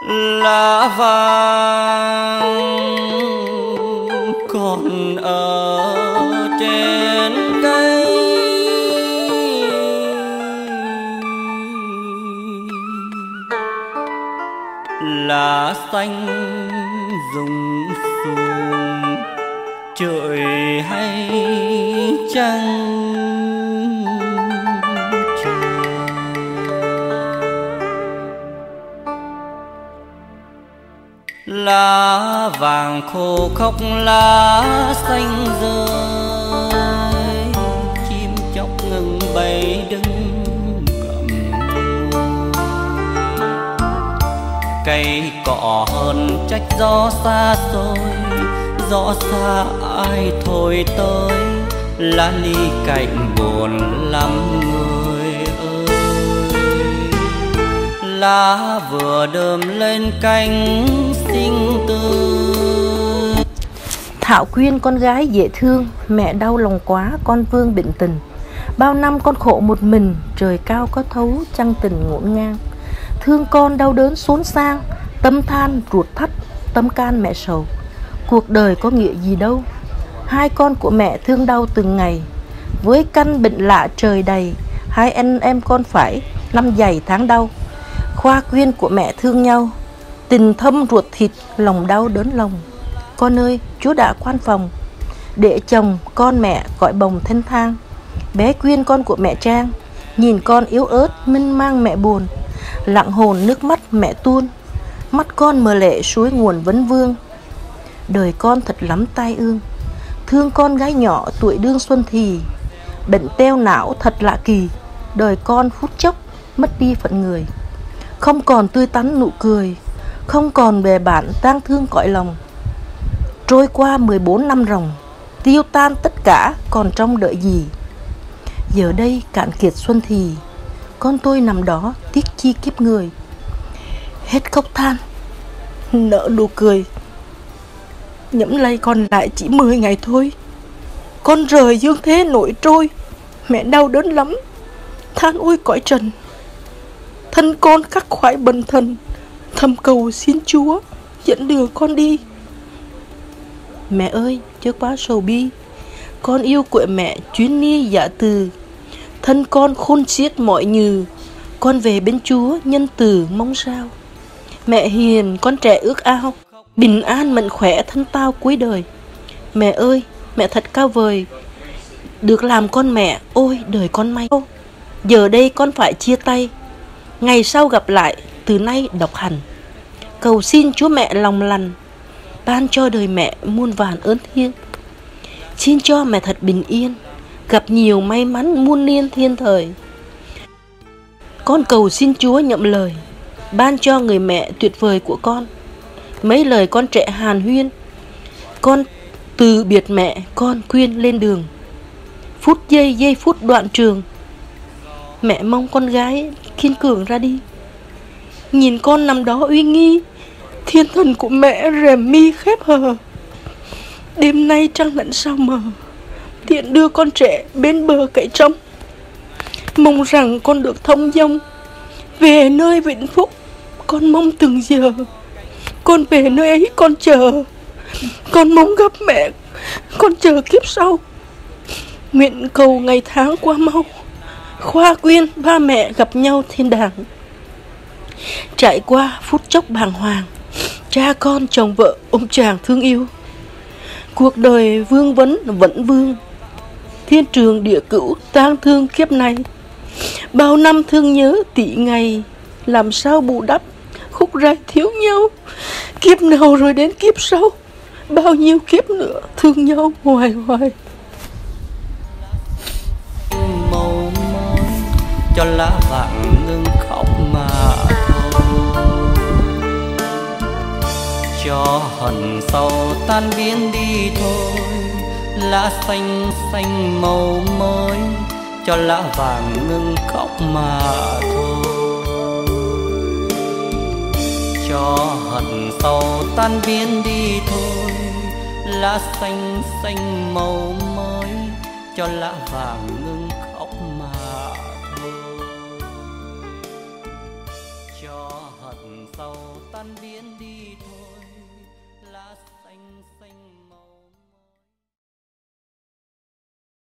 lá vàng còn ở trên cây, lá xanh rụng xuống trời hay chăng. Lá vàng khô khóc lá xanh rơi, chim chóc ngừng bay đứng gặm cây cỏ hơn trách gió xa xôi, gió xa ai thôi tới, lá ly cạnh buồn lắm người ơi. Lá vừa đơm lên cánh xinh tươi. Thảo Quyên con gái dễ thương, mẹ đau lòng quá con Vương bệnh tình. Bao năm con khổ một mình, trời cao có thấu trăng tình ngổn ngang. Thương con đau đớn xốn sang, tâm than ruột thắt, tâm can mẹ sầu. Cuộc đời có nghĩa gì đâu, hai con của mẹ thương đau từng ngày. Với căn bệnh lạ trời đầy, hai anh em con phải năm dày tháng đau. Khoa Quyên của mẹ thương nhau, tình thâm ruột thịt, lòng đau đớn lòng. Con ơi, Chúa đã quan phòng để chồng con mẹ gọi bồng thanh thang. Bé Quyên con của mẹ Trang, nhìn con yếu ớt mênh mang mẹ buồn. Lặng hồn nước mắt mẹ tuôn, mắt con mờ lệ suối nguồn vấn vương. Đời con thật lắm tai ương, thương con gái nhỏ tuổi đương xuân thì. Bệnh teo não thật lạ kỳ, đời con phút chốc mất đi phận người. Không còn tươi tắn nụ cười, không còn bè bạn tang thương cõi lòng. Trôi qua 14 năm ròng, tiêu tan tất cả còn trong đợi gì. Giờ đây cạn kiệt xuân thì, con tôi nằm đó tiếc chi kiếp người. Hết khóc than, nở nụ cười, nhẫm lây còn lại chỉ 10 ngày thôi. Con rời dương thế nổi trôi, mẹ đau đớn lắm, than ôi cõi trần. Thân con khắc khoải bần thần, thầm cầu xin Chúa dẫn đường con đi. Mẹ ơi, chớ quá sầu bi, con yêu của mẹ chuyến ni dạ từ. Thân con khôn xiết mọi nhừ, con về bên Chúa nhân từ mong sao. Mẹ hiền con trẻ ước ao, bình an mạnh khỏe thân tao cuối đời. Mẹ ơi, mẹ thật cao vời, được làm con mẹ, ôi đời con may. Giờ đây con phải chia tay, ngày sau gặp lại, từ nay độc hành. Cầu xin Chúa mẹ lòng lành, ban cho đời mẹ muôn vàn ơn thiêng. Xin cho mẹ thật bình yên, gặp nhiều may mắn muôn niên thiên thời. Con cầu xin Chúa nhậm lời, ban cho người mẹ tuyệt vời của con. Mấy lời con trẻ hàn huyên, con từ biệt mẹ, con Quyên lên đường. Phút giây giây phút đoạn trường, mẹ mong con gái kiên cường ra đi. Nhìn con nằm đó uy nghi, thiên thần của mẹ rèm mi khép hờ. Đêm nay trăng lẫn sao mờ, tiện đưa con trẻ bên bờ cậy trong. Mong rằng con được thông dong về nơi vĩnh phúc, con mong từng giờ. Con về nơi ấy con chờ, con mong gặp mẹ, con chờ kiếp sau. Nguyện cầu ngày tháng qua mau, Khoa Quyên ba mẹ gặp nhau thiên đàng. Trải qua phút chốc bàng hoàng, cha con chồng vợ ông chàng thương yêu. Cuộc đời vương vấn vẫn vương, thiên trường địa cửu tang thương kiếp này. Bao năm thương nhớ tỷ ngày, làm sao bù đắp khúc rách thiếu nhau. Kiếp nào rồi đến kiếp sau, bao nhiêu kiếp nữa thương nhau hoài hoài. Màu môi cho lá vàng ngưng khóc mà thôi, cho hận sầu tan biến đi thôi. Lá xanh xanh màu mới cho lá vàng ngưng khóc mà thôi, cho hận sầu tan biến đi thôi. Lá xanh xanh màu mới cho lá vàng ngưng